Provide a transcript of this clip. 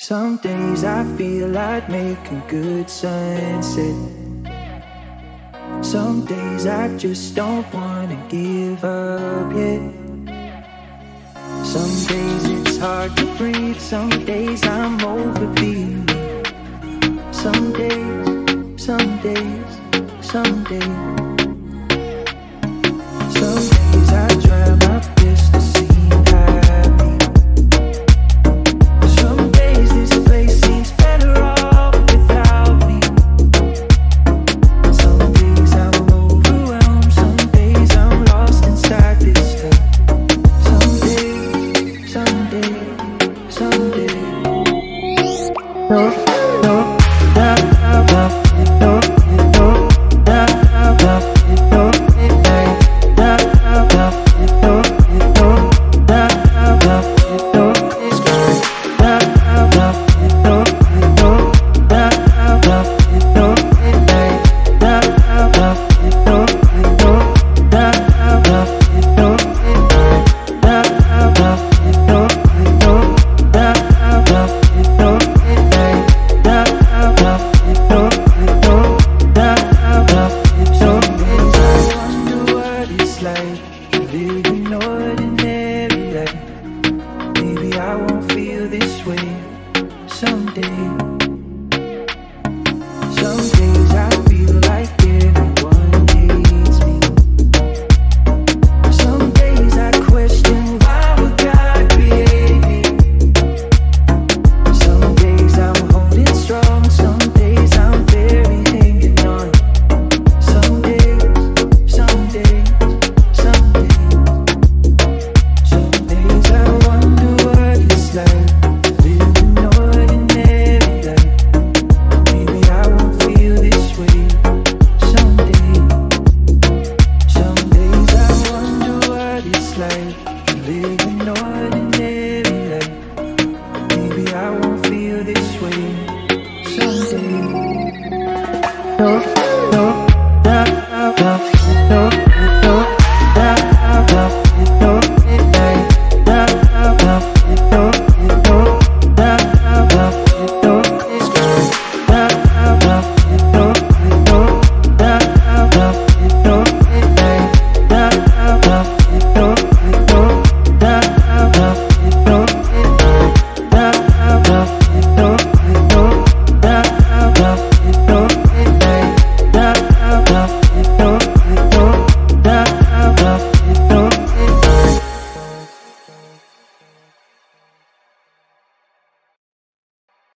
Some days I feel I'd make a good sunset. Some days I just don't wanna give up yet. Some days it's hard to breathe. Some days I'm overbeaten. Some days, some days, some days. Some days I try my best to seem happy. Some days this place seems better off without me. Some days I'm overwhelmed. Some days I'm lost inside this head. Some days, some days, some days. No, no, da, da, da, no, no, da, da, da, no, da, da, da, no, no, da, da, da, no, da, da, da, no, no, da, da, da, no, da, da, da, no, no, da, da, da, no, da, da, da, no, living ordinary life. Maybe I won't feel this way someday. Some days I feel like everyone needs me. Some days I question why would God create me. Some days I'm holding strong. Some days I'm barely hanging on. Some days, some days. Living ordinary.